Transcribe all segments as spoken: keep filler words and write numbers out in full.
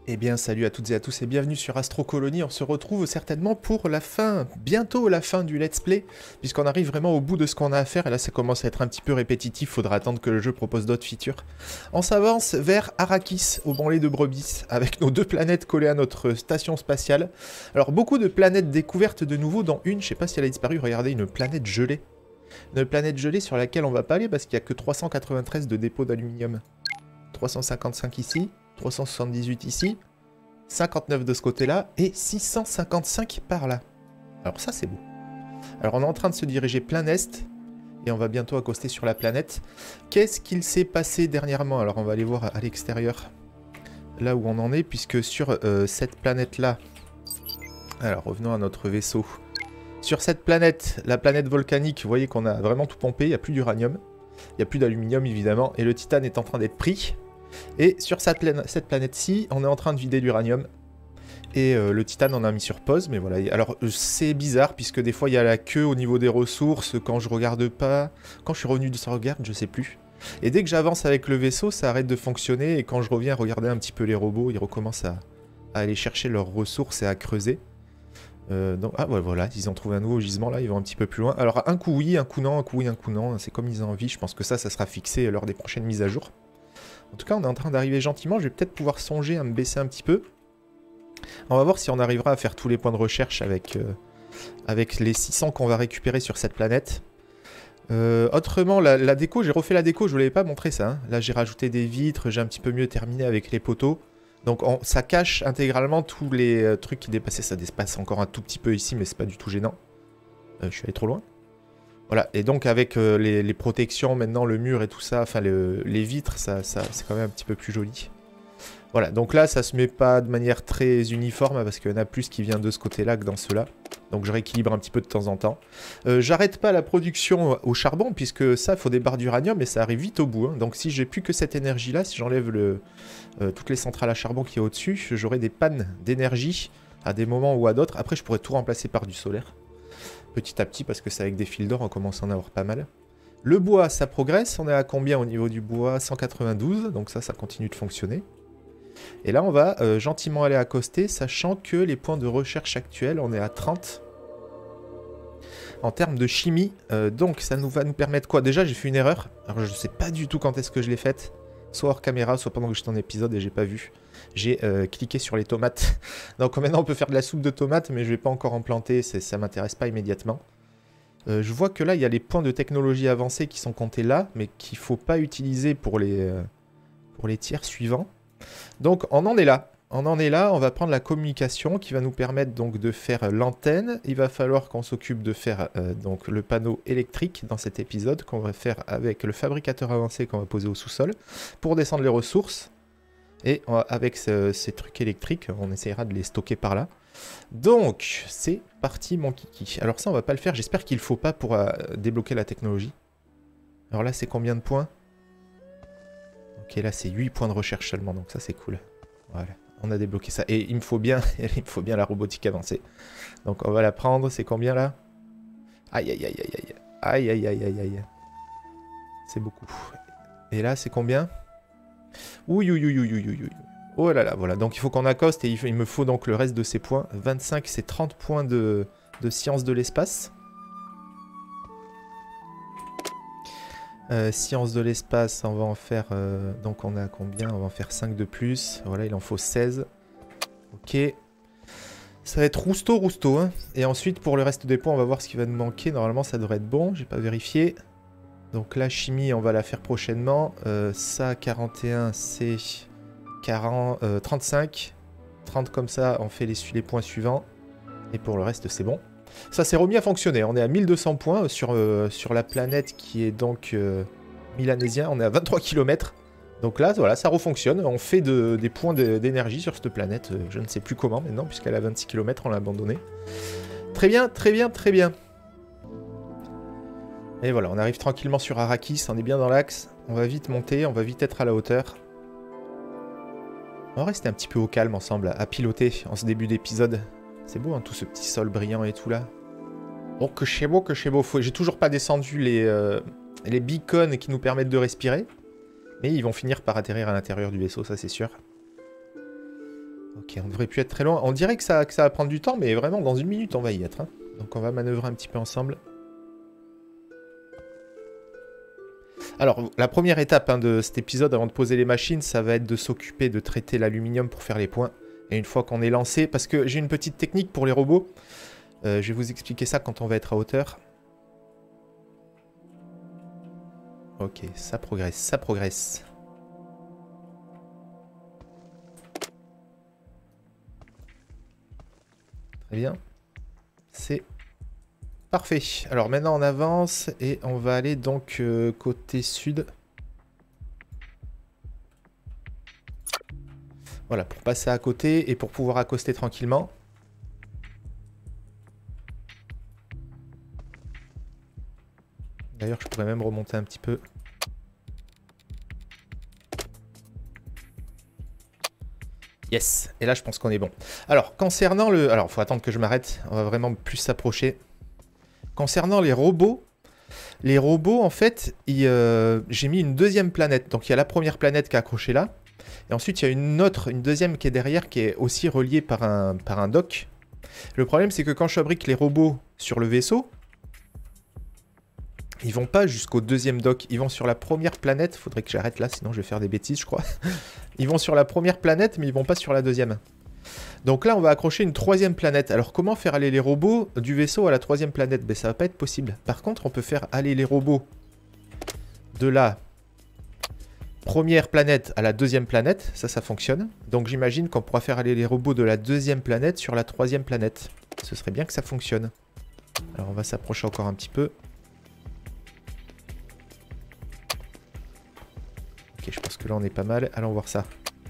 Eh bien, salut à toutes et à tous et bienvenue sur Astro Colony. On se retrouve certainement pour la fin, bientôt la fin du let's play, puisqu'on arrive vraiment au bout de ce qu'on a à faire. Et là, ça commence à être un petit peu répétitif, faudra attendre que le jeu propose d'autres features. On s'avance vers Arrakis, au bon lait de brebis, avec nos deux planètes collées à notre station spatiale. Alors, beaucoup de planètes découvertes de nouveau, dont une, je sais pas si elle a disparu, regardez, une planète gelée. Une planète gelée sur laquelle on va pas aller, parce qu'il n'y a que trois cent quatre-vingt-treize de dépôts d'aluminium. trois cent cinquante-cinq ici. trois cent soixante-dix-huit ici, cinquante-neuf de ce côté-là, et six cent cinquante-cinq par là. Alors ça, c'est beau. Alors on est en train de se diriger plein est, et on va bientôt accoster sur la planète. Qu'est-ce qu'il s'est passé dernièrement? Alors on va aller voir à l'extérieur, là où on en est, puisque sur euh, cette planète-là... Alors revenons à notre vaisseau. Sur cette planète, la planète volcanique, vous voyez qu'on a vraiment tout pompé, il n'y a plus d'uranium, il n'y a plus d'aluminium évidemment, et le titane est en train d'être pris. Et sur cette, pla cette planète-ci, on est en train de vider l'uranium. Et euh, le titane, on a mis sur pause. Mais voilà. Alors, c'est bizarre, puisque des fois, il y a la queue au niveau des ressources. Quand je regarde pas... Quand je suis revenu de sauvegarde, je sais plus. Et dès que j'avance avec le vaisseau, ça arrête de fonctionner. Et quand je reviens regarder un petit peu les robots, ils recommencent à, à aller chercher leurs ressources et à creuser. Euh, donc, ah, ouais, voilà. Ils ont trouvé un nouveau gisement, là. Ils vont un petit peu plus loin. Alors, un coup oui, un coup non, un coup oui, un coup non. C'est comme ils ont envie. Je pense que ça, ça sera fixé lors des prochaines mises à jour. En tout cas, on est en train d'arriver gentiment. Je vais peut-être pouvoir songer à me baisser un petit peu. On va voir si on arrivera à faire tous les points de recherche avec, euh, avec les six cents qu'on va récupérer sur cette planète. Euh, autrement, la, la déco, j'ai refait la déco, je ne vous l'avais pas montré ça. Hein. Là, j'ai rajouté des vitres, j'ai un petit peu mieux terminé avec les poteaux. Donc, on, ça cache intégralement tous les euh, trucs qui dépassaient. Ça dépasse encore un tout petit peu ici, mais c'est pas du tout gênant. Euh, je suis allé trop loin. Voilà, et donc avec euh, les, les protections, maintenant le mur et tout ça, enfin le, les vitres, ça, ça, c'est quand même un petit peu plus joli. Voilà, donc là ça se met pas de manière très uniforme, parce qu'il y en a plus qui vient de ce côté-là que dans ceux-là. Donc je rééquilibre un petit peu de temps en temps. Euh, J'arrête pas la production au charbon, puisque ça, il faut des barres d'uranium, et ça arrive vite au bout. Hein. Donc si j'ai plus que cette énergie-là, si j'enlève le, euh, toutes les centrales à charbon qui est au-dessus, j'aurai des pannes d'énergie à des moments ou à d'autres. Après, je pourrais tout remplacer par du solaire. Petit à petit, parce que c'est avec des fils d'or, on commence à en avoir pas mal. Le bois, ça progresse. On est à combien au niveau du bois? Cent quatre-vingt-douze. Donc ça, ça continue de fonctionner. Et là, on va euh, gentiment aller accoster, sachant que les points de recherche actuels, on est à trente. En termes de chimie, euh, donc ça nous va nous permettre quoi? Déjà, j'ai fait une erreur. Alors, je ne sais pas du tout quand est-ce que je l'ai faite. Soit hors caméra, soit pendant que j'étais en épisode et j'ai pas vu. J'ai euh, cliqué sur les tomates. Donc maintenant on peut faire de la soupe de tomates, mais je vais pas encore en planter, ça m'intéresse pas immédiatement. Euh, je vois que là il y a les points de technologie avancée qui sont comptés là, mais qu'il faut pas utiliser pour les, euh, pour les tiers suivants. Donc on en est là. On en est là, on va prendre la communication qui va nous permettre donc de faire l'antenne. Il va falloir qu'on s'occupe de faire euh, donc le panneau électrique dans cet épisode, qu'on va faire avec le fabricateur avancé qu'on va poser au sous-sol, pour descendre les ressources. Et on va, avec ce, ces trucs électriques, on essaiera de les stocker par là. Donc, c'est parti mon kiki. Alors ça, on va pas le faire, j'espère qu'il ne faut pas pour euh, débloquer la technologie. Alors là, c'est combien de points? Ok, là, c'est huit points de recherche seulement, donc ça, c'est cool. Voilà. On a débloqué ça. Et il me faut bien, il me faut bien la robotique avancée. Donc on va la prendre. C'est combien là? Aïe aïe aïe aïe aïe. Aïe aïe aïe aïe aïe. C'est beaucoup. Et là c'est combien? Ouï ouï ouï ouï ouï ouï. Oh là là, voilà. Donc il faut qu'on accoste et il, il me faut donc le reste de ces points. vingt-cinq, c'est trente points de, de science de l'espace. Euh, science de l'espace, on va en faire... Euh, donc on a combien? On va en faire cinq de plus. Voilà, il en faut seize. Ok. Ça va être rousto rousto. Hein. Et ensuite, pour le reste des points, on va voir ce qui va nous manquer. Normalement, ça devrait être bon. J'ai pas vérifié. Donc la chimie, on va la faire prochainement. Euh, ça, quarante et un, c'est quarante, euh, trente-cinq. trente comme ça, on fait les, les points suivants. Et pour le reste, c'est bon. Ça s'est remis à fonctionner. On est à mille deux cents points sur, euh, sur la planète qui est donc euh, Milanésien. On est à vingt-trois kilomètres. Donc là, voilà, ça refonctionne. On fait de, des points d'énergie sur cette planète. Euh, je ne sais plus comment maintenant, puisqu'elle a vingt-six kilomètres, on l'a abandonnée. Très bien, très bien, très bien. Et voilà, on arrive tranquillement sur Arrakis. On est bien dans l'axe. On va vite monter, on va vite être à la hauteur. On va rester un petit peu au calme ensemble, à piloter en ce début d'épisode. C'est beau, hein, tout ce petit sol brillant et tout là. Oh, que c'est beau, que c'est beau. J'ai toujours pas descendu les, euh, les beacons qui nous permettent de respirer. Mais ils vont finir par atterrir à l'intérieur du vaisseau, ça c'est sûr. Ok, on devrait plus être très loin. On dirait que ça, que ça va prendre du temps, mais vraiment, dans une minute, on va y être. Hein. Donc on va manœuvrer un petit peu ensemble. Alors, la première étape hein, de cet épisode, avant de poser les machines, ça va être de s'occuper de traiter l'aluminium pour faire les points. Et une fois qu'on est lancé, parce que j'ai une petite technique pour les robots, euh, je vais vous expliquer ça quand on va être à hauteur. Ok, ça progresse, ça progresse. Très bien. C'est parfait. Alors maintenant on avance et on va aller donc euh, côté sud. Voilà, pour passer à côté et pour pouvoir accoster tranquillement. D'ailleurs, je pourrais même remonter un petit peu. Yes, et là je pense qu'on est bon. Alors, concernant le... Alors, il faut attendre que je m'arrête, on va vraiment plus s'approcher. Concernant les robots, les robots, en fait, euh, j'ai mis une deuxième planète. Donc, il y a la première planète qui est accrochée là. Et ensuite, il y a une autre, une deuxième qui est derrière, qui est aussi reliée par un, par un dock. Le problème, c'est que quand je fabrique les robots sur le vaisseau, ils vont pas jusqu'au deuxième dock, ils vont sur la première planète. Faudrait que j'arrête là, sinon je vais faire des bêtises, je crois. Ils vont sur la première planète, mais ils vont pas sur la deuxième. Donc là, on va accrocher une troisième planète. Alors, comment faire aller les robots du vaisseau à la troisième planète? Ben, ça va pas être possible. Par contre, on peut faire aller les robots de la première planète à la deuxième planète. Ça, ça fonctionne. Donc, j'imagine qu'on pourra faire aller les robots de la deuxième planète sur la troisième planète. Ce serait bien que ça fonctionne. Alors, on va s'approcher encore un petit peu. Ok, je pense que là on est pas mal. Allons voir ça.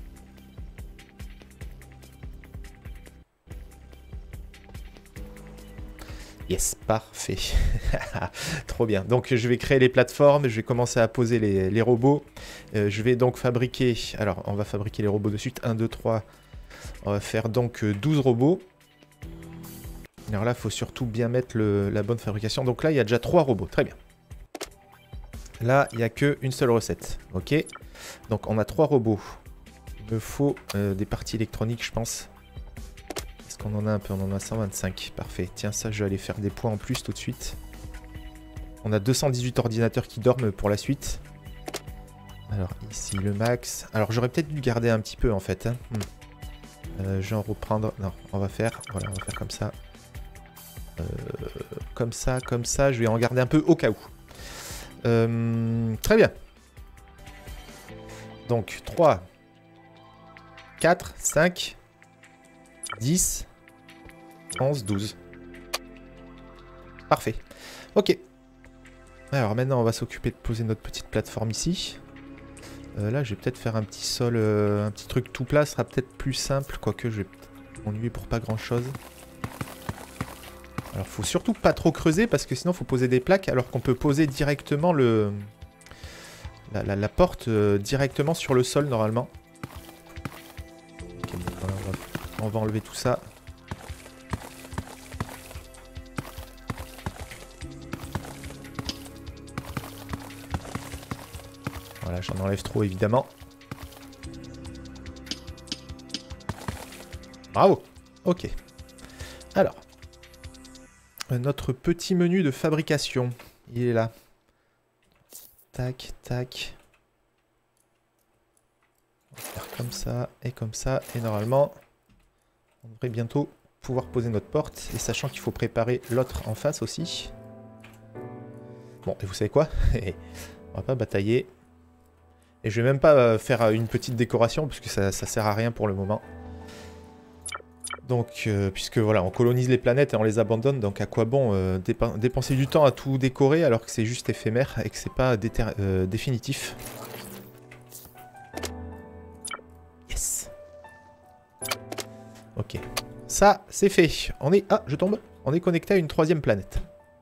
Yes, parfait. Trop bien. Donc je vais créer les plateformes, je vais commencer à poser les, les robots. Euh, je vais donc fabriquer... Alors, on va fabriquer les robots de suite. un, deux, trois. On va faire donc douze robots. Alors là, il faut surtout bien mettre le, la bonne fabrication. Donc là, il y a déjà trois robots. Très bien. Là, il n'y a qu'une seule recette. Ok. Donc, on a trois robots. Il me faut euh, des parties électroniques, je pense. Est-ce qu'on en a un peu? On en a cent vingt-cinq. Parfait. Tiens, ça, je vais aller faire des points en plus tout de suite. On a deux cent dix-huit ordinateurs qui dorment pour la suite. Alors, ici, le max. Alors, j'aurais peut-être dû garder un petit peu, en fait. Hein. Hmm. Euh, je vais en reprendre. Non, on va faire... Voilà, on va faire comme ça. Euh, comme ça, comme ça. Je vais en garder un peu au cas où. Euh, très bien. Donc trois, quatre, cinq, dix, onze, douze. Parfait. Ok. Alors maintenant on va s'occuper de poser notre petite plateforme ici. Euh, là je vais peut-être faire un petit sol, euh, un petit truc tout plat, ce sera peut-être plus simple, quoique je vais m'ennuyer pour pas grand chose. Alors faut surtout pas trop creuser parce que sinon faut poser des plaques alors qu'on peut poser directement le la, la, la porte euh, directement sur le sol normalement. Okay, bon, voilà, on, va, on va enlever tout ça. Voilà, j'en enlève trop évidemment. Bravo. Ok. Alors. Notre petit menu de fabrication, il est là. Tac, tac. On va faire comme ça et comme ça. Et normalement, on devrait bientôt pouvoir poser notre porte. Et sachant qu'il faut préparer l'autre en face aussi. Bon, et vous savez quoi? On va pas batailler. Et je vais même pas faire une petite décoration, puisque ça, ça sert à rien pour le moment. Donc, euh, puisque voilà, on colonise les planètes et on les abandonne, donc à quoi bon euh, dépen dépenser du temps à tout décorer alors que c'est juste éphémère et que c'est pas euh, définitif. Yes. Ok. Ça, c'est fait. On est... Ah, je tombe. On est connecté à une troisième planète.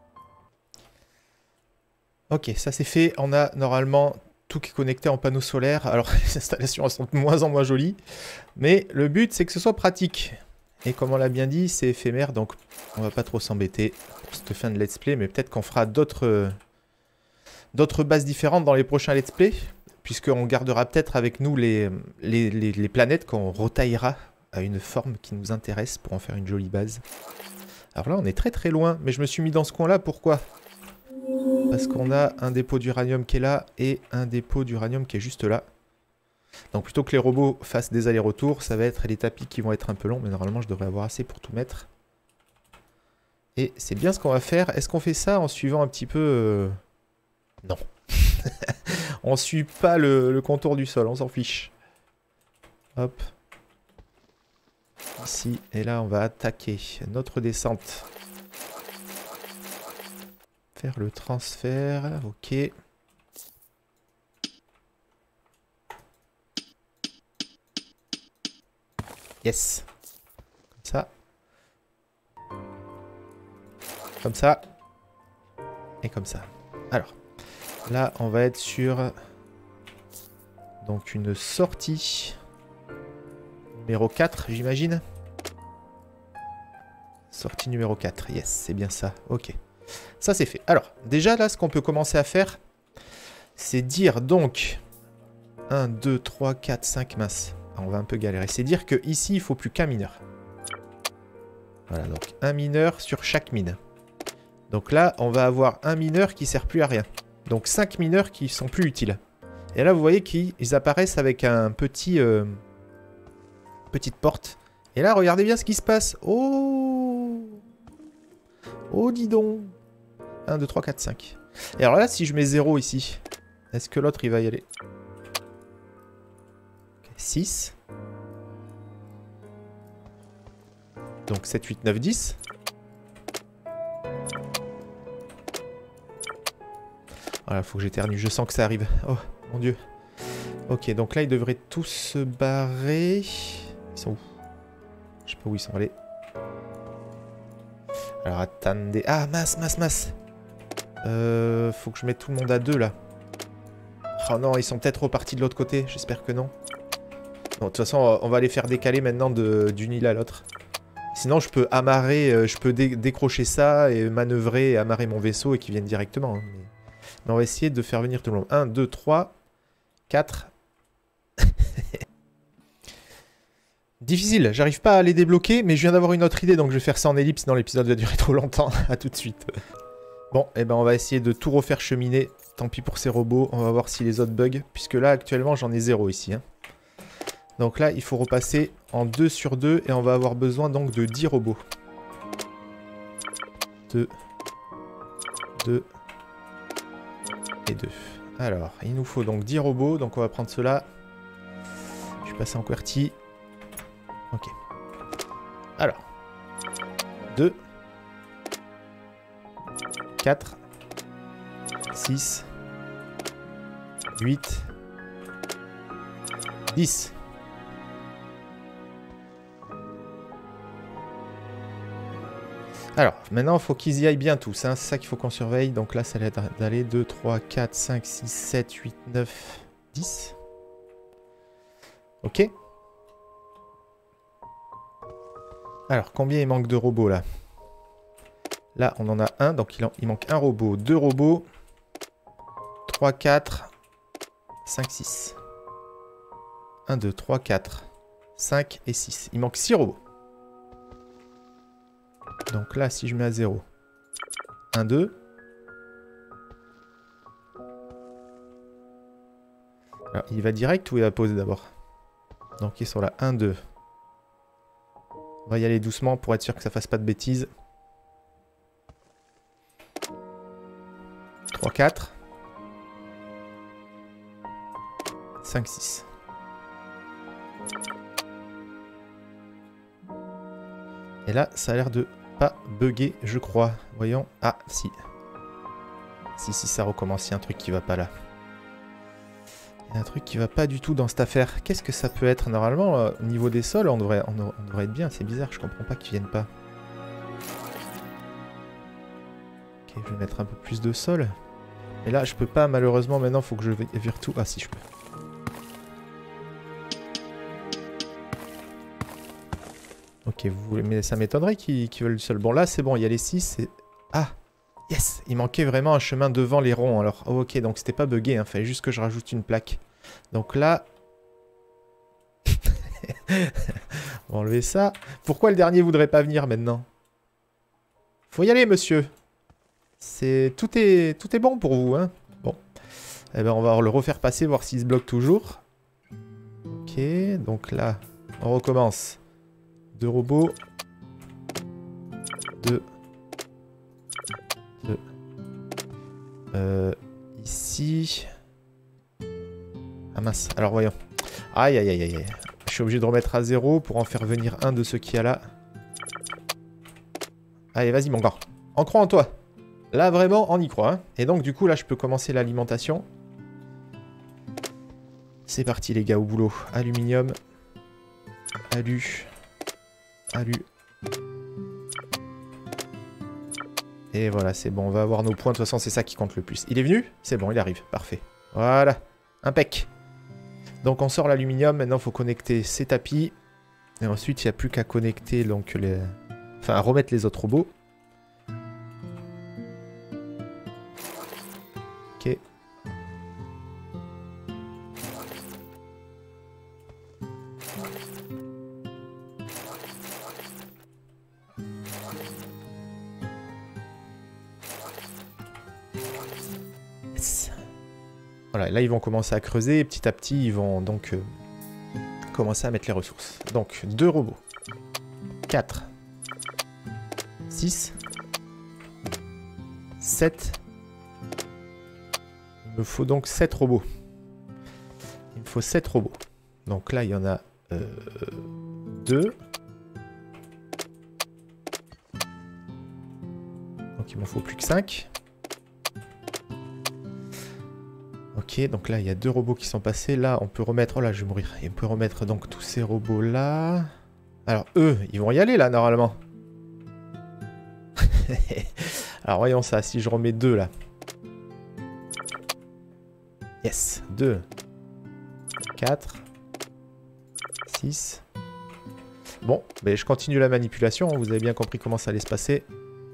Ok, ça c'est fait. On a normalement tout qui est connecté en panneaux solaires. Alors, les installations elles sont de moins en moins jolies. Mais le but, c'est que ce soit pratique. Et comme on l'a bien dit, c'est éphémère, donc on va pas trop s'embêter pour cette fin de let's play, mais peut-être qu'on fera d'autres euh, d'autres bases différentes dans les prochains let's play, puisqu'on gardera peut-être avec nous les, les, les, les planètes qu'on retaillera à une forme qui nous intéresse pour en faire une jolie base. Alors là, on est très très loin, mais je me suis mis dans ce coin-là, pourquoi? Parce qu'on a un dépôt d'uranium qui est là et un dépôt d'uranium qui est juste là. Donc plutôt que les robots fassent des allers-retours, ça va être les tapis qui vont être un peu longs, mais normalement je devrais avoir assez pour tout mettre. Et c'est bien ce qu'on va faire. Est-ce qu'on fait ça en suivant un petit peu... Euh... Non. On suit pas le, le contour du sol, on s'en fiche. Hop. Ici, et là on va attaquer notre descente. Faire le transfert, ok. Yes. Comme ça. Comme ça. Et comme ça. Alors, là on va être sur donc une sortie numéro quatre, j'imagine. Sortie numéro quatre, yes, c'est bien ça, ok. Ça c'est fait. Alors, déjà là, ce qu'on peut commencer à faire, c'est dire donc un, deux, trois, quatre, cinq, mince. On va un peu galérer. C'est dire que ici il faut plus qu'un mineur. Voilà, donc un mineur sur chaque mine. Donc là, on va avoir un mineur qui sert plus à rien. Donc cinq mineurs qui sont plus utiles. Et là, vous voyez qu'ils apparaissent avec un petit... Euh, petite porte. Et là, regardez bien ce qui se passe. Oh! Oh, dis donc! un, deux, trois, quatre, cinq. Et alors là, si je mets zéro ici, est-ce que l'autre, il va y aller? Okay, six. Donc sept, huit, neuf, dix. Voilà, faut que j'éternue. Je sens que ça arrive. Oh, mon Dieu. Ok, donc là, ils devraient tous se barrer. Ils sont où? Je sais pas où ils sont allés. Alors, attendez. Ah, masse, masse, masse. Euh, faut que je mette tout le monde à deux, là. Oh non, ils sont peut-être repartis de l'autre côté. J'espère que non. Bon, de toute façon, on va les faire décaler maintenant d'une île à l'autre. Sinon, je peux amarrer, je peux dé décrocher ça et manœuvrer et amarrer mon vaisseau et qu'ils viennent directement. Hein. Mais... mais on va essayer de faire venir tout le monde. un, deux, trois, quatre. Difficile, j'arrive pas à les débloquer, mais je viens d'avoir une autre idée, donc je vais faire ça en ellipse, sinon l'épisode va durer trop longtemps. A tout de suite. Bon, et eh ben on va essayer de tout refaire cheminer. Tant pis pour ces robots, on va voir si les autres bug, puisque là actuellement j'en ai zéro ici. Hein. Donc là il faut repasser en deux sur deux et on va avoir besoin donc de dix robots. deux, deux et deux. Alors, il nous faut donc dix robots, donc on va prendre cela. Je suis passé en QWERTY. Ok. Alors. deux. quatre. six. huit. dix. Alors, maintenant, il faut qu'ils y aillent bien tous. Hein. C'est ça qu'il faut qu'on surveille. Donc là, ça va être d'aller deux, trois, quatre, cinq, six, sept, huit, neuf, dix. Ok. Alors, combien il manque de robots là? Là, on en a un. Donc, il, en, il manque un robot, deux robots, trois, quatre, cinq, six. un, deux, trois, quatre, cinq et six. Il manque six robots. Donc là, si je mets à zéro. un, deux. Alors, il va direct ou il va poser d'abord? Donc ils sont là. un, deux. On va y aller doucement pour être sûr que ça fasse pas de bêtises. trois, quatre. cinq, six. Et là, ça a l'air de pas bugger, je crois. Voyons. Ah, si. Si, si, ça recommence. Il y a un truc qui va pas là. Il y a un truc qui va pas du tout dans cette affaire. Qu'est-ce que ça peut être? Normalement, euh, au niveau des sols, on devrait, on, on devrait être bien. C'est bizarre, je comprends pas qu'ils viennent pas. Ok, je vais mettre un peu plus de sol. Et là, je peux pas, malheureusement. Maintenant, il faut que je vire tout. Ah, si, je peux. Ok, vous voulez... mais ça m'étonnerait qu'ils qu'ils veulent du sol. Bon, là, c'est bon, il y a les six. Et... ah, yes. Il manquait vraiment un chemin devant les ronds. Alors, oh, ok, donc c'était pas bugué. Il hein. fallait juste que je rajoute une plaque. Donc là... On va enlever ça. Pourquoi le dernier voudrait pas venir maintenant? Faut y aller, monsieur. C'est tout est tout est bon pour vous, hein. Bon. Eh ben on va le refaire passer, voir s'il se bloque toujours. Ok, donc là, on recommence. Deux robots. Deux. Deux. Euh, ici. Ah mince, alors voyons. Aïe aïe aïe aïe. Je suis obligé de remettre à zéro pour en faire venir un de ceux qu'il y a là. Allez, vas-y mon gars. On croit en toi. Là, vraiment, on y croit. Hein. Et donc, du coup, là, je peux commencer l'alimentation. C'est parti, les gars, au boulot. Aluminium. Alu. Alu. Et voilà, c'est bon. On va avoir nos points. De toute façon, c'est ça qui compte le plus. Il est venu? C'est bon, il arrive. Parfait. Voilà. Impec. Donc, on sort l'aluminium. Maintenant, il faut connecter ces tapis. Et ensuite, il n'y a plus qu'à connecter, donc, les... Enfin, à remettre les autres robots. Ok. Yes. Voilà, là ils vont commencer à creuser et petit à petit ils vont donc euh, commencer à mettre les ressources. Donc deux robots. quatre. six. sept. Il me faut donc sept robots. Il me faut sept robots. Donc là, il y en a euh, deux. Donc il m'en faut plus que cinq. Ok, donc là, il y a deux robots qui sont passés. Là, on peut remettre... Oh là, je vais mourir. Et on peut remettre donc tous ces robots-là. Alors, eux, ils vont y aller, là, normalement. Alors, voyons ça. Si je remets deux, là. Yes, deux, quatre, six. Bon, mais je continue la manipulation, vous avez bien compris comment ça allait se passer.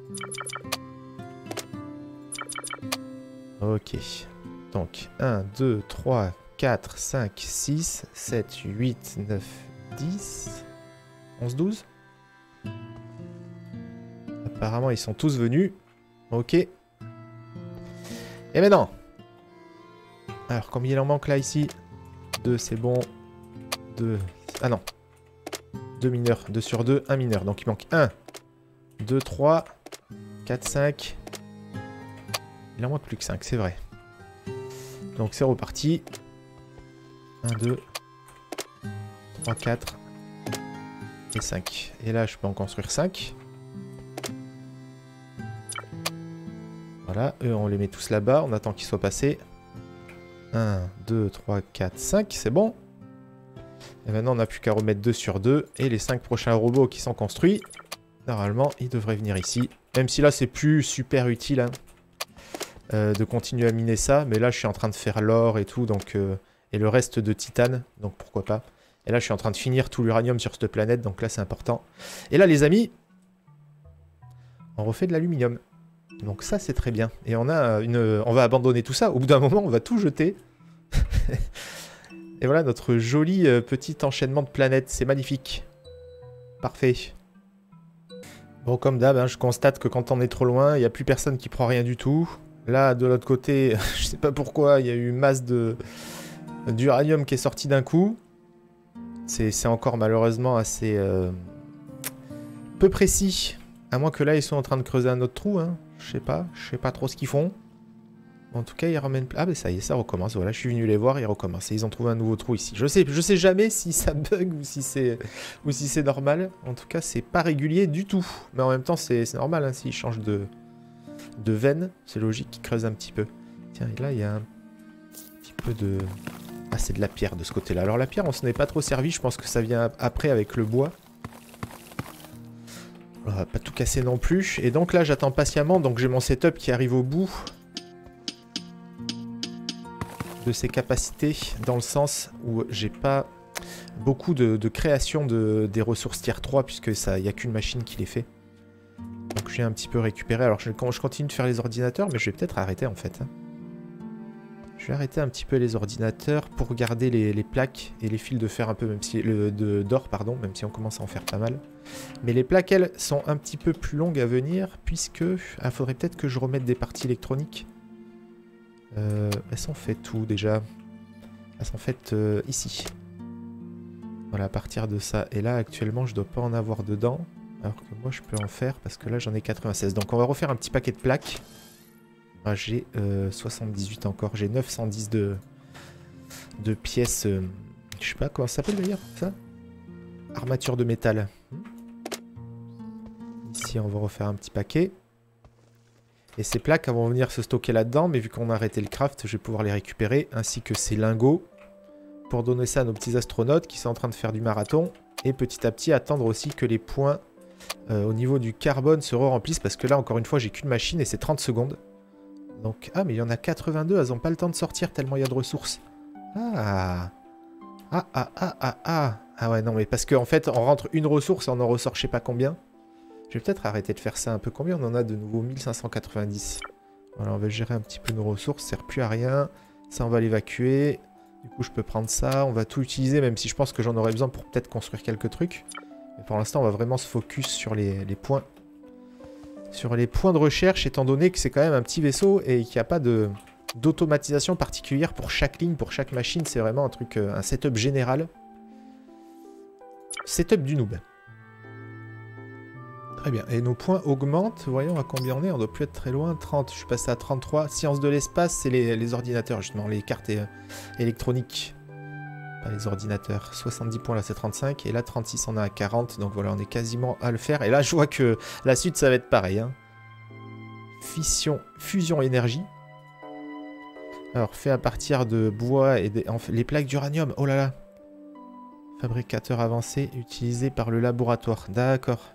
Ok, donc un, deux, trois, quatre, cinq, six, sept, huit, neuf, dix, onze, douze. Apparemment, ils sont tous venus. Ok. Et maintenant... Alors, combien il en manque là, ici? deux, c'est bon. deux. Ah non. deux mineurs. deux sur deux, un mineur. Donc, il manque un, deux, trois, quatre, cinq. Il en manque plus que cinq, c'est vrai. Donc, c'est reparti. un, deux, trois, quatre et cinq. Et là, je peux en construire cinq. Voilà. Eux, on les met tous là-bas. On attend qu'ils soient passés. un, deux, trois, quatre, cinq, c'est bon. Et maintenant, on n'a plus qu'à remettre deux sur deux. Et les cinq prochains robots qui sont construits, normalement, ils devraient venir ici. Même si là, c'est plus super utile hein, euh, de continuer à miner ça. Mais là, je suis en train de faire l'or et tout. Donc, euh, et le reste de titane. Donc, pourquoi pas. Et là, je suis en train de finir tout l'uranium sur cette planète. Donc là, c'est important. Et là, les amis, on refait de l'aluminium. Donc ça, c'est très bien. Et on a une... On va abandonner tout ça. Au bout d'un moment, on va tout jeter. Et voilà notre joli euh, petit enchaînement de planètes. C'est magnifique. Parfait. Bon, comme d'hab, hein, je constate que quand on est trop loin, il n'y a plus personne qui prend rien du tout. Là, de l'autre côté, je sais pas pourquoi, il y a eu masse de d'uranium qui est sorti d'un coup. C'est encore malheureusement assez euh, peu précis. À moins que là, ils soient en train de creuser un autre trou. Hein. Je sais pas. Je sais pas trop ce qu'ils font. En tout cas, ils ramènent... Ah, ben ça y est, ça recommence. Voilà, je suis venu les voir, ils recommencent. Et ils ont trouvé un nouveau trou ici. Je sais, je sais jamais si ça bug ou si c'est ou si c'est normal. En tout cas, c'est pas régulier du tout. Mais en même temps, c'est normal. Hein, s'ils changent de, de veine, c'est logique qu'ils creusent un petit peu. Tiens, et là, il y a un petit peu de... Ah, c'est de la pierre de ce côté-là. Alors, la pierre, on s'en est pas trop servi. Je pense que ça vient après avec le bois. On va pas tout casser non plus. Et donc là, j'attends patiemment. Donc, j'ai mon setup qui arrive au bout de ses capacités, dans le sens où j'ai pas beaucoup de, de création de, des ressources tier trois, puisque ça, il n'y a qu'une machine qui les fait. Donc j'ai un petit peu récupéré. Alors je, je continue de faire les ordinateurs, mais je vais peut-être arrêter en fait. Je vais arrêter un petit peu les ordinateurs pour garder les, les plaques et les fils de fer un peu, même si le de d'or, pardon, même si on commence à en faire pas mal. Mais les plaques, elles, sont un petit peu plus longues à venir, puisque il ah, faudrait peut-être que je remette des parties électroniques. Euh, elles sont faites où déjà? Elles sont faites euh, ici. Voilà, à partir de ça. Et là, actuellement, je dois pas en avoir dedans. Alors que moi, je peux en faire, parce que là, j'en ai quatre-vingt-seize. Donc, on va refaire un petit paquet de plaques. Ah, j'ai euh, soixante-dix-huit encore. J'ai neuf cent dix de, de pièces. Euh, je sais pas comment ça s'appelle d'ailleurs, ça? Armature de métal. Ici, on va refaire un petit paquet. Et ces plaques elles vont venir se stocker là-dedans. Mais vu qu'on a arrêté le craft, je vais pouvoir les récupérer. Ainsi que ces lingots. Pour donner ça à nos petits astronautes qui sont en train de faire du marathon. Et petit à petit, attendre aussi que les points euh, au niveau du carbone se remplissent. Parce que là, encore une fois, j'ai qu'une machine et c'est trente secondes. Donc, ah, mais il y en a quatre-vingt-deux, elles n'ont pas le temps de sortir tellement il y a de ressources. Ah. Ah, ah, ah, ah, ah. Ah ouais, non, mais parce qu'en fait, on rentre une ressource et on en ressort je sais pas combien. Je vais peut-être arrêter de faire ça un peu. Combien on en a de nouveau? Mille cinq cent quatre-vingt-dix. Voilà, on va gérer un petit peu nos ressources, ça sert plus à rien. Ça, on va l'évacuer. Du coup, je peux prendre ça. On va tout utiliser, même si je pense que j'en aurais besoin pour peut-être construire quelques trucs. Mais pour l'instant, on va vraiment se focus sur les, les points. Sur les points de recherche, étant donné que c'est quand même un petit vaisseau et qu'il n'y a pas de d'automatisation particulière pour chaque ligne, pour chaque machine. C'est vraiment un truc, un setup général. Setup du noob. Très bien. Et nos points augmentent. Voyons à combien on est. On doit plus être très loin. trente. Je suis passé à trente-trois. Sciences de l'espace, c'est les, les ordinateurs, justement. Les cartes euh, électroniques. Pas les ordinateurs. soixante-dix points, là, c'est trente-cinq. Et là, trente-six, on a à quarante. Donc voilà, on est quasiment à le faire. Et là, je vois que la suite, ça va être pareil. Hein. Fission, fusion énergie. Alors, fait à partir de bois et des, enfin, les plaques d'uranium. Oh là là. Fabricateur avancé utilisé par le laboratoire. D'accord.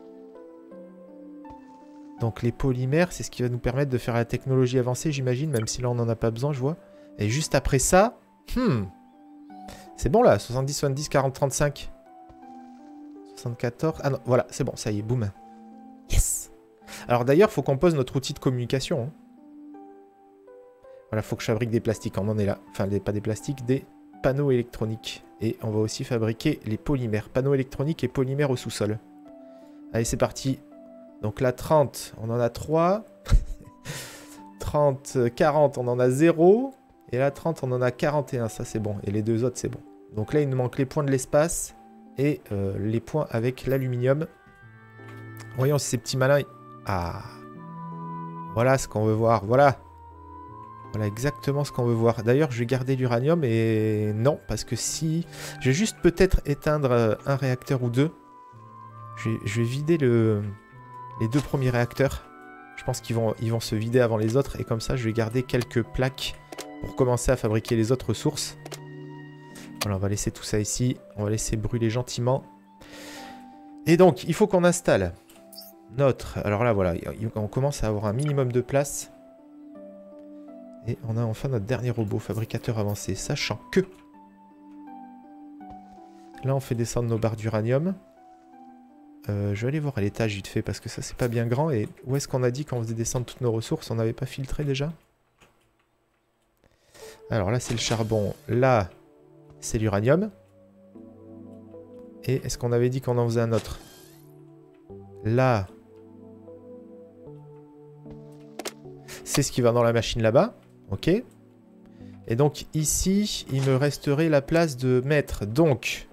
Donc les polymères, c'est ce qui va nous permettre de faire la technologie avancée, j'imagine, même si là on n'en a pas besoin, je vois. Et juste après ça, hmm, c'est bon là, soixante-dix, soixante-dix, quarante, trente-cinq. soixante-quatorze, ah non, voilà, c'est bon, ça y est, boum. Yes. Alors d'ailleurs, il faut qu'on pose notre outil de communication. Hein. Voilà, il faut que je fabrique des plastiques, on en est là. Enfin, des, pas des plastiques, des panneaux électroniques. Et on va aussi fabriquer les polymères, panneaux électroniques et polymères au sous-sol. Allez, c'est parti. Donc là, trente, on en a trois. trente, quarante, on en a zéro. Et là, trente, on en a quarante et un. Ça, c'est bon. Et les deux autres, c'est bon. Donc là, il nous manque les points de l'espace et euh, les points avec l'aluminium. Voyons si ces petits malins... Ah. Voilà ce qu'on veut voir. Voilà. Voilà exactement ce qu'on veut voir. D'ailleurs, je vais garder l'uranium et... Non, parce que si... Je vais juste peut-être éteindre un réacteur ou deux. Je vais, je vais vider le... les deux premiers réacteurs. Je pense qu'ils vont, ils vont se vider avant les autres. Et comme ça, je vais garder quelques plaques pour commencer à fabriquer les autres sources. Voilà, on va laisser tout ça ici. On va laisser brûler gentiment. Et donc, il faut qu'on installe notre... Alors là, voilà, on commence à avoir un minimum de place. Et on a enfin notre dernier robot, fabricateur avancé. Sachant que... Là, on fait descendre nos barres d'uranium. Euh, je vais aller voir à l'étage vite fait parce que ça c'est pas bien grand. Et où est-ce qu'on a dit qu'on faisait descendre toutes nos ressources? On n'avait pas filtré déjà? Alors là c'est le charbon, là c'est l'uranium. Et est-ce qu'on avait dit qu'on en faisait un autre? Là c'est ce qui va dans la machine là-bas. Ok. Et donc ici il me resterait la place de mettre donc...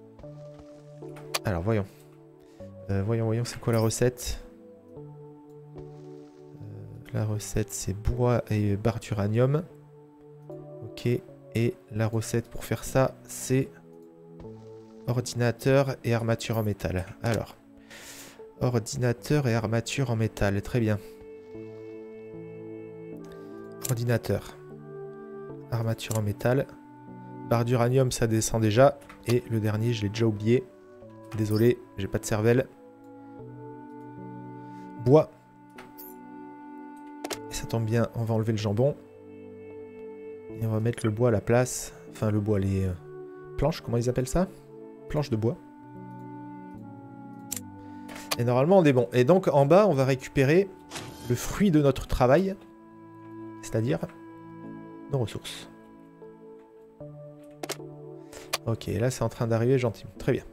Alors voyons. Euh, voyons, voyons, c'est quoi la recette? euh, La recette, c'est bois et barre d'uranium. Ok. Et la recette pour faire ça, c'est ordinateur et armature en métal. Alors, ordinateur et armature en métal. Très bien. Ordinateur. Armature en métal. Barre d'uranium, ça descend déjà. Et le dernier, je l'ai déjà oublié. Désolé, j'ai pas de cervelle. Bois. Et ça tombe bien, on va enlever le jambon. Et on va mettre le bois à la place. Enfin, le bois, les euh, planches, comment ils appellent ça? Planches de bois. Et normalement, on est bon. Et donc, en bas, on va récupérer le fruit de notre travail. C'est-à-dire nos ressources. Ok, là c'est en train d'arriver gentiment. Très bien.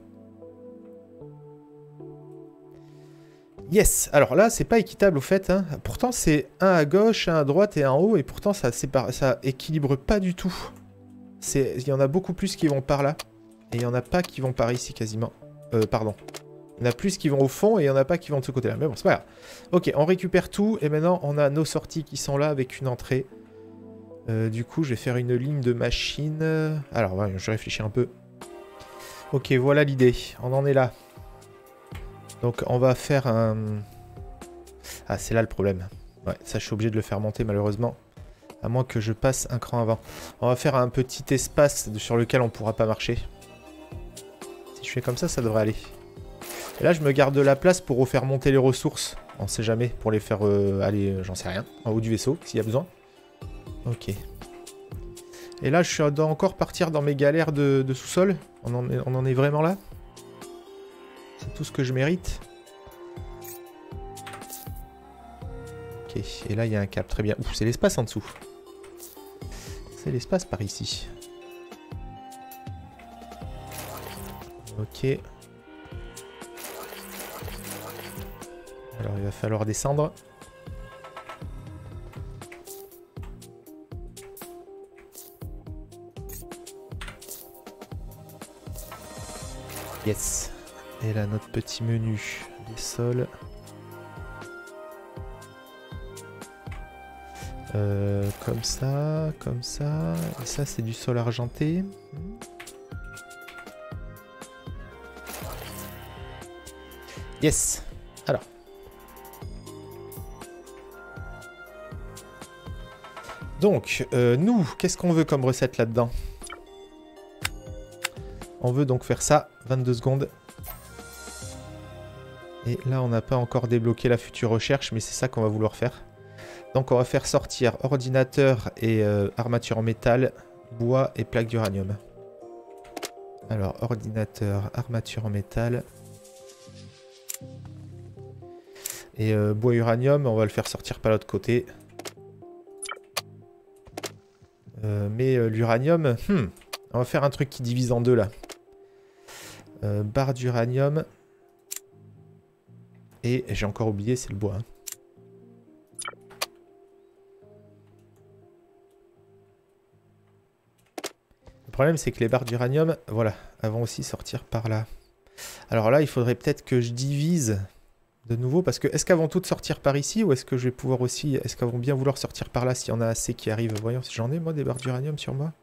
Yes. Alors là, c'est pas équitable au fait. Hein. Pourtant, c'est un à gauche, un à droite et un en haut. Et pourtant, ça, sépare... ça équilibre pas du tout. Il y en a beaucoup plus qui vont par là. Et il y en a pas qui vont par ici quasiment. Euh, pardon. Il y en a plus qui vont au fond et il y en a pas qui vont de ce côté-là. Mais bon, c'est pas grave. Ok, on récupère tout. Et maintenant, on a nos sorties qui sont là avec une entrée. Euh, du coup, je vais faire une ligne de machine. Alors, ouais, je réfléchis un peu. Ok, voilà l'idée. On en est là. Donc, on va faire un... Ah, c'est là le problème. Ouais, ça, je suis obligé de le faire monter, malheureusement. À moins que je passe un cran avant. On va faire un petit espace sur lequel on pourra pas marcher. Si je fais comme ça, ça devrait aller. Et là, je me garde de la place pour refaire monter les ressources. On sait jamais, pour les faire euh, aller, j'en sais rien, en haut du vaisseau, s'il y a besoin. Ok. Et là, je dois encore partir dans mes galères de, de sous-sol. On, en est, on en est vraiment là? C'est tout ce que je mérite. Ok, et là, il y a un cap, très bien. Ouf, c'est l'espace en dessous. C'est l'espace par ici. Ok. Alors, il va falloir descendre. Yes. Et là, notre petit menu des sols. Euh, comme ça, comme ça. Et ça, c'est du sol argenté. Yes. Alors. Donc, euh, nous, qu'est-ce qu'on veut comme recette là-dedans? On veut donc faire ça, vingt-deux secondes. Et là, on n'a pas encore débloqué la future recherche, mais c'est ça qu'on va vouloir faire. Donc, on va faire sortir ordinateur et euh, armature en métal, bois et plaque d'uranium. Alors, ordinateur, armature en métal. Et euh, bois uranium, on va le faire sortir par l'autre côté. Euh, mais euh, l'uranium, hmm, on va faire un truc qui divise en deux là. Euh, barre d'uranium. Et j'ai encore oublié, c'est le bois. Hein. Le problème, c'est que les barres d'uranium, voilà, elles vont aussi sortir par là. Alors là, il faudrait peut-être que je divise de nouveau, parce que est-ce qu'elles vont toutes sortir par ici, ou est-ce que je vais pouvoir aussi, est-ce qu'elles vont bien vouloir sortir par là, s'il y en a assez qui arrivent? Voyons si j'en ai, moi, des barres d'uranium sur moi.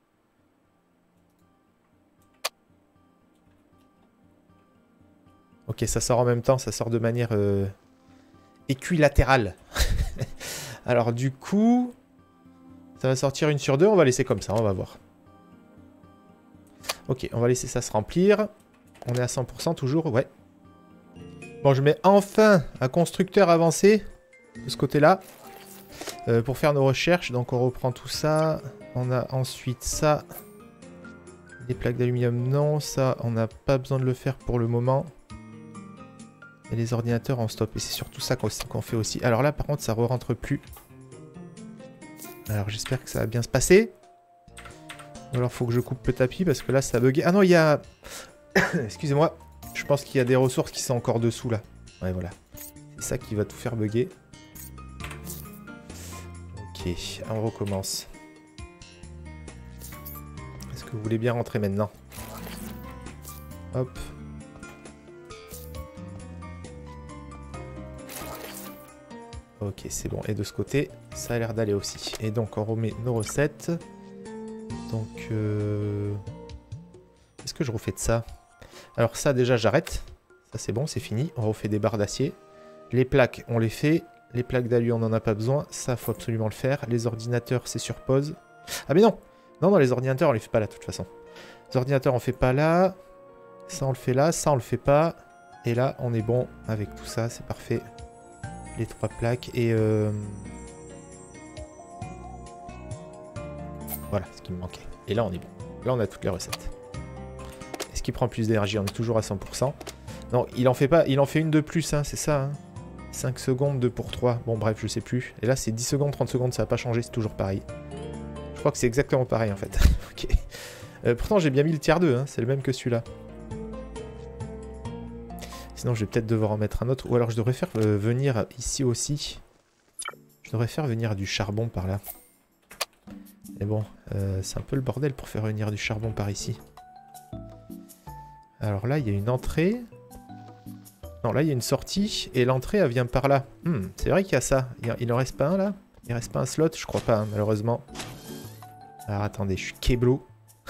Ok, ça sort en même temps, ça sort de manière euh, équilatérale. Alors du coup, ça va sortir une sur deux, on va laisser comme ça, on va voir. Ok, on va laisser ça se remplir. On est à cent pour cent toujours, ouais. Bon, je mets enfin un constructeur avancé de ce côté-là euh, pour faire nos recherches. Donc on reprend tout ça. On a ensuite ça. Les plaques d'aluminium, non. Ça, on n'a pas besoin de le faire pour le moment. Et les ordinateurs en stop. Et c'est surtout ça qu'on qu'on fait aussi. Alors là, par contre, ça ne re-rentre plus. Alors j'espère que ça va bien se passer. Ou alors faut que je coupe le tapis parce que là, ça a bugué. Ah non, il y a... Excusez-moi. Je pense qu'il y a des ressources qui sont encore dessous là. Ouais, voilà. C'est ça qui va tout faire bugger. Ok, on recommence. Est-ce que vous voulez bien rentrer maintenant? Hop. Ok, c'est bon. Et de ce côté, ça a l'air d'aller aussi. Et donc, on remet nos recettes. Donc, euh... est-ce que je refais de ça? Alors ça, déjà, j'arrête. Ça, c'est bon, c'est fini. On refait des barres d'acier. Les plaques, on les fait. Les plaques d'alu, on n'en a pas besoin. Ça, faut absolument le faire. Les ordinateurs, c'est sur pause. Ah, mais non! Non, non, les ordinateurs, on les fait pas là, de toute façon. Les ordinateurs, on fait pas là. Ça, on le fait là. Ça, on le fait pas. Et là, on est bon avec tout ça. C'est parfait. Les trois plaques. Et... Euh... voilà, ce qui me manquait. Et là, on est bon. Là, on a toutes les recettes. Est-ce qu'il prend plus d'énergie? On est toujours à cent pour cent. Non, il en fait pas. Il en fait une de plus, hein, c'est ça. Hein. cinq secondes, deux pour trois. Bon, bref, je sais plus. Et là, c'est dix secondes, trente secondes, ça n'a pas changé, c'est toujours pareil. crois que c'est exactement pareil en fait. Ok. Euh, pourtant j'ai bien mis le tiers deux, hein, c'est le même que celui-là. Sinon je vais peut-être devoir en mettre un autre. Ou alors je devrais faire euh, venir ici aussi. Je devrais faire venir du charbon par là. Mais bon, euh, c'est un peu le bordel pour faire venir du charbon par ici. Alors là il y a une entrée. Non là il y a une sortie. Et l'entrée elle vient par là. Hmm, c'est vrai qu'il y a ça. Il, il en reste pas un là? Il reste pas un slot? Je crois pas hein, malheureusement. Alors attendez, je suis keblo.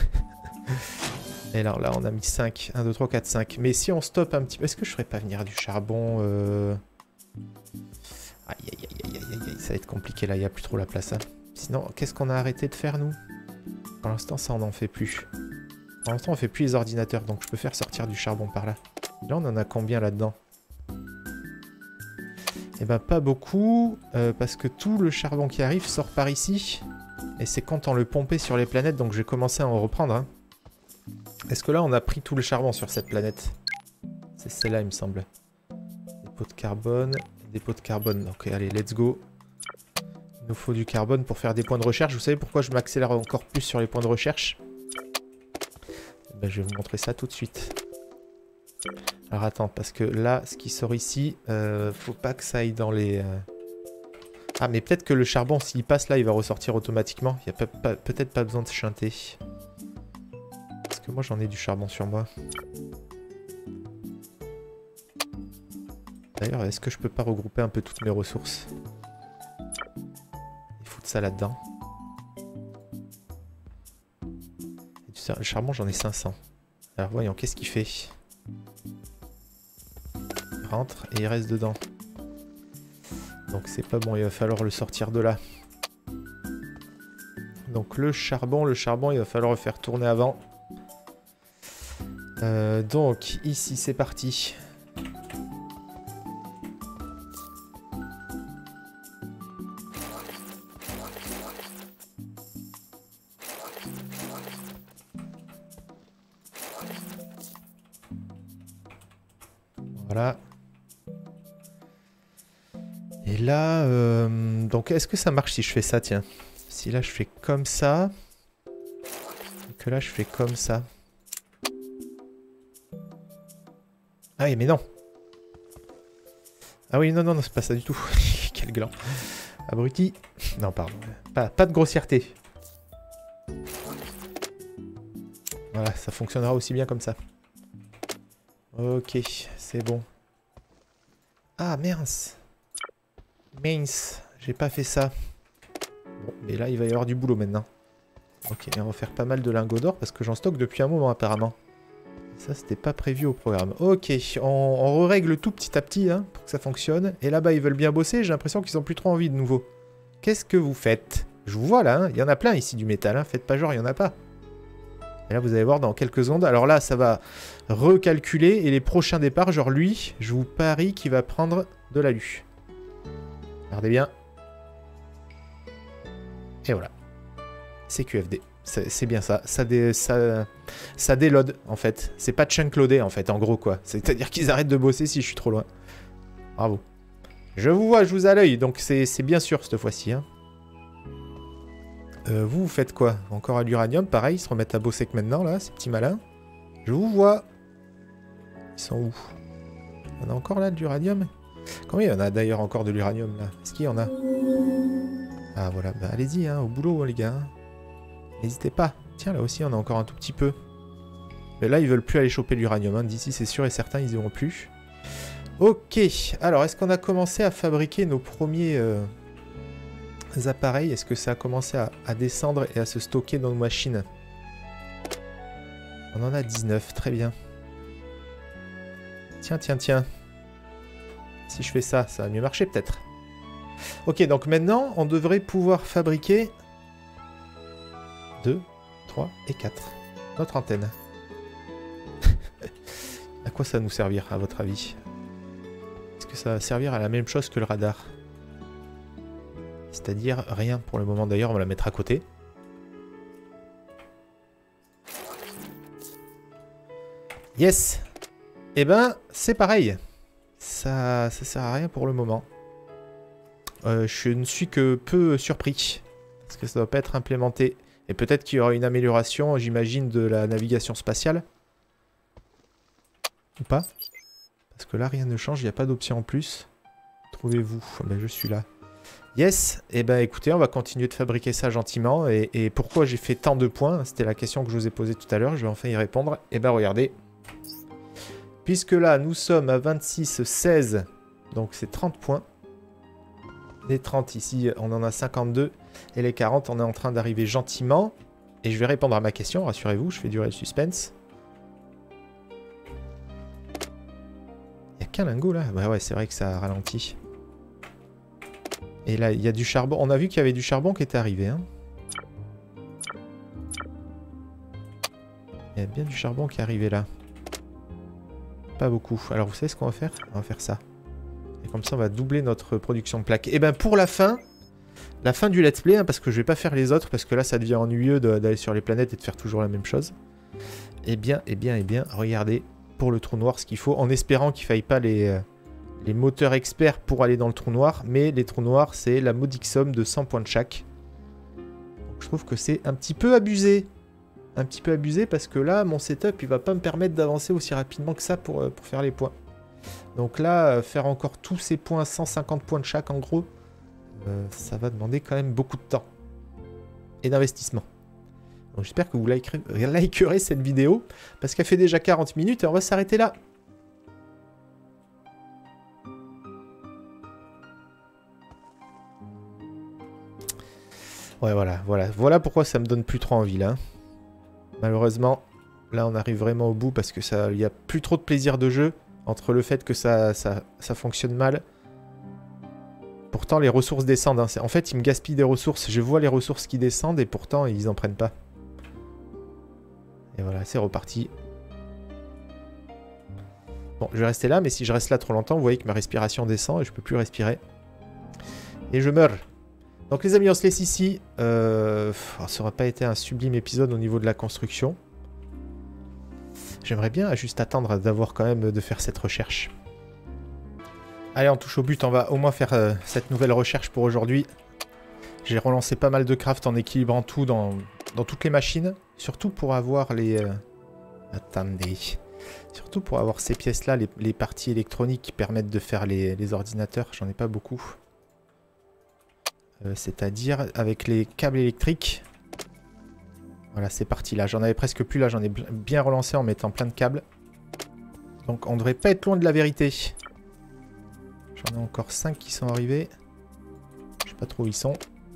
Et alors là on a mis cinq, un, deux, trois, quatre, cinq. Mais si on stoppe un petit peu, est-ce que je ferais pas venir du charbon euh... Aïe aïe aïe aïe aïe aïe, ça va être compliqué là, il n'y a plus trop la place. Hein. Sinon, qu'est-ce qu'on a arrêté de faire nous? Pour l'instant ça on n'en fait plus. Pour l'instant on fait plus les ordinateurs, donc je peux faire sortir du charbon par là. Là on en a combien là-dedans? Eh ben pas beaucoup, euh, parce que tout le charbon qui arrive sort par ici. Et c'est quand on le pompait sur les planètes, donc je vais commencer à en reprendre. Hein. Est-ce que là on a pris tout le charbon sur cette planète? C'est celle-là il me semble. Dépôt de carbone, dépôt de carbone. Ok allez let's go. Il nous faut du carbone pour faire des points de recherche. Vous savez pourquoi je m'accélère encore plus sur les points de recherche? Ben, je vais vous montrer ça tout de suite. Alors attends, parce que là, ce qui sort ici, euh, faut pas que ça aille dans les... Euh... Ah mais peut-être que le charbon, s'il passe là, il va ressortir automatiquement. Il n'y a peut-être pas besoin de chanter. Parce que moi j'en ai du charbon sur moi. D'ailleurs, est-ce que je peux pas regrouper un peu toutes mes ressources? Et foutre ça là-dedans. Le charbon, j'en ai cinq cents. Alors voyons, qu'est-ce qu'il fait? Il rentre et il reste dedans. Donc c'est pas bon, il va falloir le sortir de là. Donc le charbon, le charbon, il va falloir le faire tourner avant. Euh, donc ici c'est parti. Voilà. Et là, euh, donc est-ce que ça marche si je fais ça, tiens? Si là je fais comme ça, et que là je fais comme ça. Ah oui, mais non. Ah oui, non, non, non, c'est pas ça du tout. Quel gland. Abruti. Non, pardon. Pas, pas de grossièreté. Voilà, ça fonctionnera aussi bien comme ça. Ok, c'est bon. Ah, mince. Mince, j'ai pas fait ça. Bon, mais là, il va y avoir du boulot maintenant. Ok, on va faire pas mal de lingots d'or parce que j'en stocke depuis un moment apparemment. Ça, c'était pas prévu au programme. Ok, on, on règle tout petit à petit hein, pour que ça fonctionne. Et là-bas, ils veulent bien bosser. J'ai l'impression qu'ils ont plus trop envie de nouveau. Qu'est-ce que vous faites? Je vous vois là, hein. Il y en a plein ici du métal. Hein. Faites pas genre, il y en a pas. Et là, vous allez voir dans quelques secondes. Alors là, ça va recalculer. Et les prochains départs, genre lui, je vous parie qu'il va prendre de l'alu. Regardez bien. Et voilà. C'est Q F D. C'est bien ça. Ça, dé, ça, ça déload, en fait. C'est pas chunk loadé, en fait, en gros, quoi. C'est-à-dire qu'ils arrêtent de bosser si je suis trop loin. Bravo. Je vous vois, je vous ai à l'œil. Donc, c'est bien sûr, cette fois-ci. Hein. Euh, vous, vous faites quoi? Encore à l'uranium, pareil. Ils se remettent à bosser que maintenant, là, ces petits malins. Je vous vois. Ils sont où? On a encore, là, de l'uranium? Combien il y en a, d'ailleurs, encore de l'uranium, là? Est-ce qu'il y en a? Ah, voilà. Bah, allez-y, hein, au boulot, les gars. N'hésitez pas. Tiens, là aussi, on a encore un tout petit peu. Mais là, ils veulent plus aller choper l'uranium. Hein. D'ici, c'est sûr et certain, ils iront plus. Ok. Alors, est-ce qu'on a commencé à fabriquer nos premiers euh, appareils? Est-ce que ça a commencé à, à descendre et à se stocker dans nos machines? On en a dix-neuf. Très bien. Tiens, tiens, tiens. Si je fais ça, ça va mieux marcher, peut-être. Ok, donc maintenant, on devrait pouvoir fabriquer... deux, trois et quatre. Notre antenne. À quoi ça va nous servir, à votre avis? Est-ce que ça va servir à la même chose que le radar? C'est-à-dire rien pour le moment. D'ailleurs, on va la mettre à côté. Yes. Eh ben, c'est pareil. Ça, ça sert à rien pour le moment. Euh, je ne suis que peu surpris. Parce que ça ne doit pas être implémenté Et peut-être qu'il y aura une amélioration, j'imagine, de la navigation spatiale. Ou pas? Parce que là, rien ne change, il n'y a pas d'option en plus. Trouvez-vous? Ben, je suis là. Yes. Et eh ben écoutez, on va continuer de fabriquer ça gentiment. Et, et pourquoi j'ai fait tant de points? C'était la question que je vous ai posée tout à l'heure. Je vais enfin y répondre. Et ben regardez. Puisque là, nous sommes à vingt-six, seize. Donc c'est trente points. Les trente ici, on en a cinquante-deux. Et les quarante, on est en train d'arriver gentiment. Et je vais répondre à ma question, rassurez-vous, je fais durer le suspense. Il y a qu'un lingot là? Ouais, ouais, c'est vrai que ça ralentit. Et là, il y a du charbon. On a vu qu'il y avait du charbon qui était arrivé. Hein. Il y a bien du charbon qui est arrivé là. Pas beaucoup. Alors vous savez ce qu'on va faire? On va faire ça. Et comme ça, on va doubler notre production de plaques. Et bien pour la fin, la fin du let's play, hein, parce que je vais pas faire les autres, parce que là, ça devient ennuyeux d'aller sur les planètes et de faire toujours la même chose. Et bien, et bien, et bien, regardez pour le trou noir ce qu'il faut, en espérant qu'il ne faille pas les... Euh, les moteurs experts pour aller dans le trou noir, mais les trous noirs, c'est la modique somme de cent points de chaque. Donc, je trouve que c'est un petit peu abusé. Un petit peu abusé parce que là, mon setup, il va pas me permettre d'avancer aussi rapidement que ça pour, pour faire les points. Donc là, faire encore tous ces points, cent cinquante points de chaque en gros, euh, ça va demander quand même beaucoup de temps. Et d'investissement. Donc j'espère que vous likerez, likerez cette vidéo, parce qu'elle fait déjà quarante minutes et on va s'arrêter là. Ouais, voilà, voilà. Voilà pourquoi ça me donne plus trop envie, là. Malheureusement, là, on arrive vraiment au bout parce que ça, il n'y a plus trop de plaisir de jeu entre le fait que ça, ça, ça fonctionne mal. Pourtant, les ressources descendent. Hein. En fait, ils me gaspillent des ressources. Je vois les ressources qui descendent et pourtant, ils en prennent pas. Et voilà, c'est reparti. Bon, je vais rester là, mais si je reste là trop longtemps, vous voyez que ma respiration descend et je peux plus respirer. Et je meurs. Donc les amis, on se laisse ici. Euh, ça n'aurait pas été un sublime épisode au niveau de la construction. J'aimerais bien juste attendre d'avoir quand même de faire cette recherche. Allez, on touche au but. On va au moins faire euh, cette nouvelle recherche pour aujourd'hui. J'ai relancé pas mal de craft en équilibrant tout dans, dans toutes les machines. Surtout pour avoir les... Euh... Attendez. Surtout pour avoir ces pièces-là, les, les parties électroniques qui permettent de faire les, les ordinateurs. J'en ai pas beaucoup. Euh, C'est-à-dire avec les câbles électriques. Voilà, c'est parti là. J'en avais presque plus là. J'en ai bien relancé en mettant plein de câbles. Donc on devrait pas être loin de la vérité. J'en ai encore cinq qui sont arrivés. Je sais pas trop où ils sont.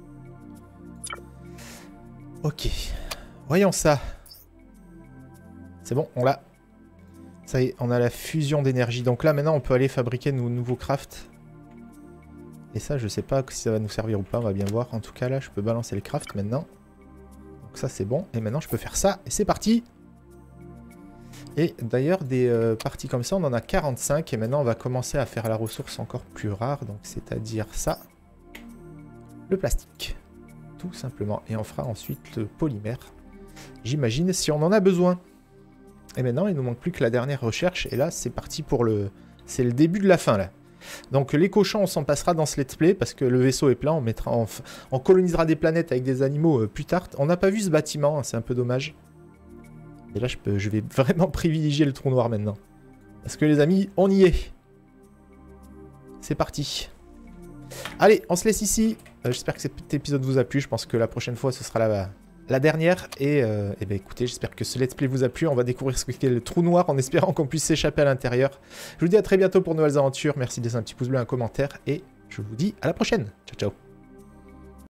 Ok. Voyons ça. C'est bon, on l'a. Ça y est, on a la fusion d'énergie. Donc là, maintenant, on peut aller fabriquer nos nouveaux crafts. Et ça, je sais pas si ça va nous servir ou pas, on va bien voir. En tout cas, là, je peux balancer le craft maintenant. Donc ça, c'est bon. Et maintenant, je peux faire ça. Et c'est parti. Et d'ailleurs, des euh, parties comme ça, on en a quarante-cinq. Et maintenant, on va commencer à faire la ressource encore plus rare. Donc, c'est-à-dire ça. Le plastique. Tout simplement. Et on fera ensuite le polymère. J'imagine, si on en a besoin. Et maintenant, il ne nous manque plus que la dernière recherche. Et là, c'est parti pour le... C'est le début de la fin, là. Donc les cochons, on s'en passera dans ce let's play parce que le vaisseau est plein, on, mettra en... on colonisera des planètes avec des animaux euh, plus tard. On n'a pas vu ce bâtiment, hein, c'est un peu dommage. Et là, je, peux... je vais vraiment privilégier le trou noir maintenant. Parce que les amis, on y est. C'est parti. Allez, on se laisse ici. Euh, J'espère que cet épisode vous a plu. Je pense que la prochaine fois, ce sera la, la dernière. Et, euh, et ben écoutez, j'espère que ce let's play vous a plu. On va découvrir ce qu'est le trou noir en espérant qu'on puisse s'échapper à l'intérieur. Je vous dis à très bientôt pour de nouvelles aventures. Merci de laisser un petit pouce bleu, un commentaire. Et je vous dis à la prochaine. Ciao, ciao.